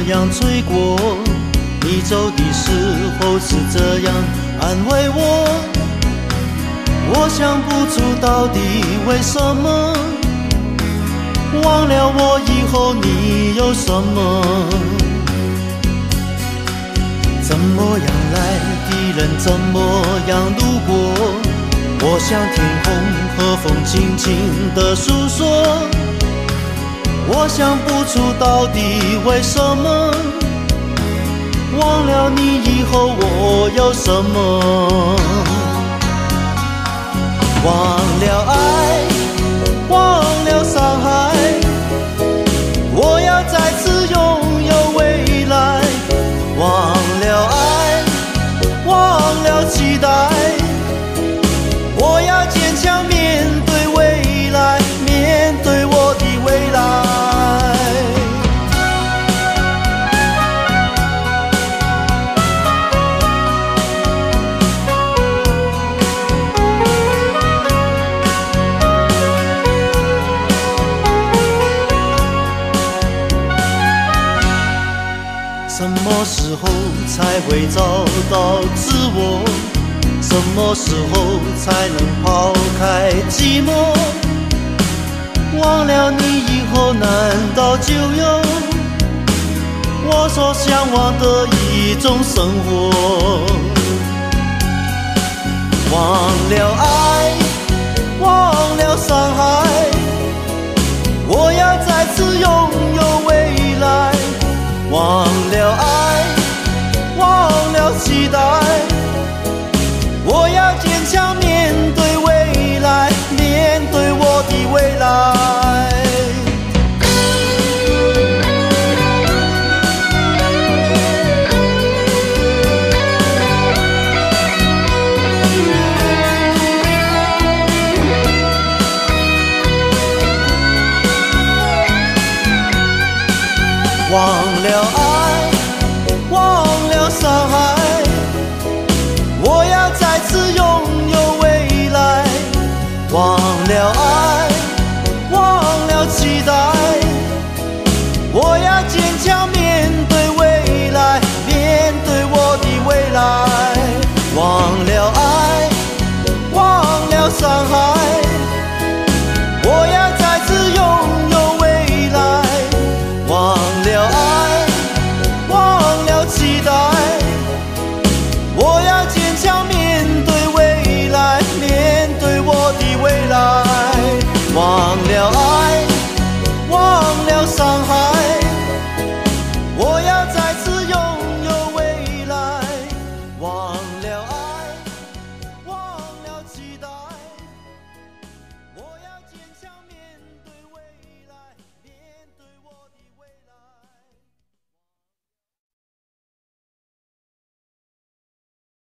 样吹过，你走的时候是这样安慰我，我想不出到底为什么，忘了我以后你有什么，怎么样来的人怎么样路过，我想天空和风轻轻地诉说，我想不出到底为什么，忘了你以后我有什么，忘了爱，忘了伤害，我要再次拥有未来，忘了爱，忘了期待，我要坚强面对未来，面对我的未来。什么时候才会找到自我？什么时候才能抛开寂寞？忘了你以后难道就有我所向往的一种生活？忘了爱，忘了伤害，我要再次拥有未来，忘了爱，忘了期待，我要坚强面对未来，面对我的未来。忘了爱，忘了伤害，